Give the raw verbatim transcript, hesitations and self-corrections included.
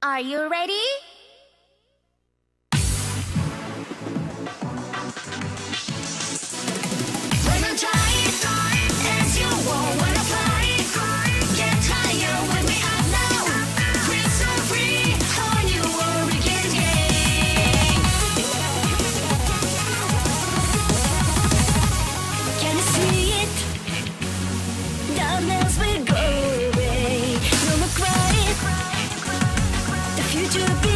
Are you ready? Wanna try it as you won't wanna fly. Get higher with me up now. Feel so free, how you will begin game. Can you see it? Darkness will go away. No more crying. The future will be